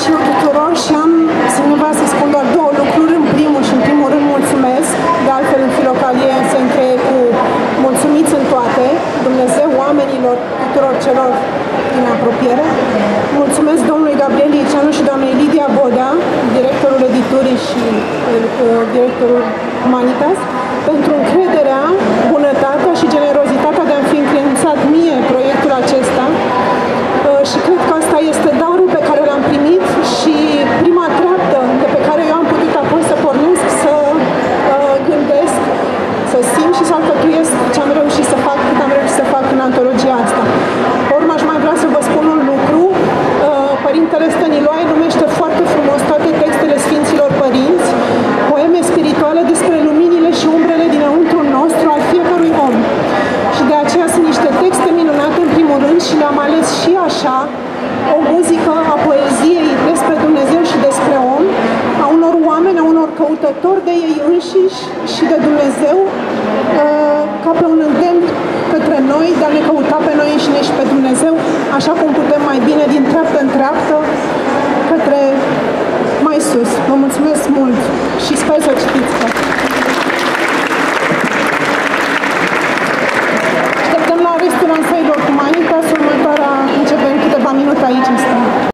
ziua tuturor și am să să spun doar două lucruri. În primul rând mulțumesc, de altfel în Filocalie se încheie cu mulțumiți în toate, Dumnezeu, oamenilor, tuturor celor din apropiere. Mulțumesc domnului Gabriel Iceanu și doamnei Lidia Bodea, directorul editurii și directorul Humanitas, pentru încrederea, bunătatea și generozitatea de a fi încredințat mie proiectul acesta. Și cred că asta este darul pe care l-am primit și prima treaptă de pe care eu am putut apoi să pornesc, să gândesc, să simt și să alcătuiesc ce am reușit să fac, cât am reușit să fac în antologia asta. Pe urmă, aș mai vrea să vă spun un lucru. Părintele Stăniloae numește foarte frumos toate textele Sfinților Părinți, poeme spirituale despre luminile și umbrele dinăuntru nostru al fiecărui om. Și de aceea sunt niște texte minunate în primul rând și le-am ales și așa, o muzică a poeziei despre Dumnezeu și despre om, a unor oameni, a unor căutători de ei înșiși și de Dumnezeu, ca pe un îndemn către noi, de a ne căuta pe noi înșine și pe Dumnezeu, așa cum putem mai bine din treaptă în treaptă, către mai sus. Vă mulțumesc mult și sper să citiți.